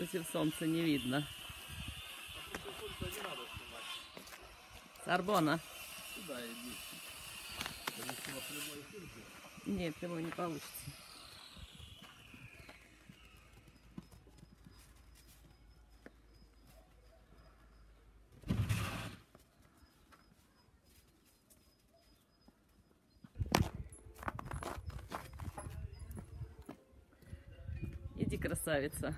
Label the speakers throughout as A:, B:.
A: Против солнца не видно. Сарбона.
B: Сюда иди.
A: Нет, прямой не получится. Иди, красавица.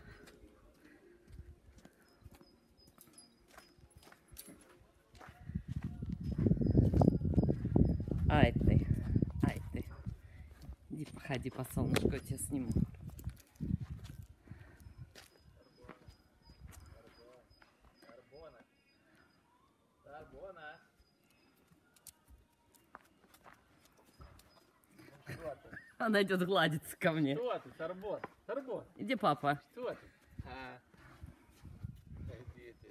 A: Ай ты, ай ты. Иди, походи по солнышку, я тебя сниму.
B: Сарбона.
A: Она идет гладиться ко мне.
B: Что ты, Сарбон? Сарбон.
A: Иди, папа.
B: Что ты? Иди ты.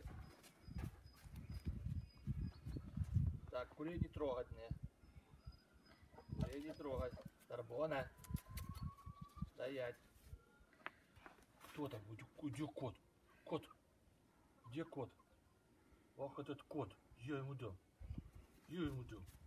B: Так, курей не трогать мне. Курей не трогать. Сарбона. Стоять. Кто там? Где кот? Кот. Где кот? Ох, этот кот. Я ему дам. Я ему дам.